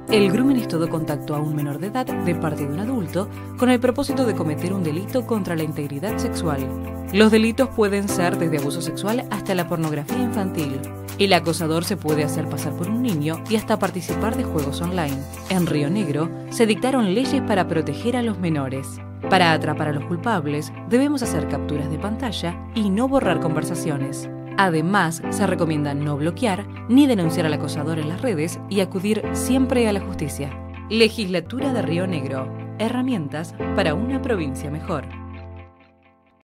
El grooming es todo contacto a un menor de edad de parte de un adulto con el propósito de cometer un delito contra la integridad sexual. Los delitos pueden ser desde abuso sexual hasta la pornografía infantil. El acosador se puede hacer pasar por un niño y hasta participar de juegos online. En Río Negro se dictaron leyes para proteger a los menores. Para atrapar a los culpables, debemos hacer capturas de pantalla y no borrar conversaciones. Además, se recomienda no bloquear ni denunciar al acosador en las redes y acudir siempre a la justicia. Legislatura de Río Negro. Herramientas para una provincia mejor.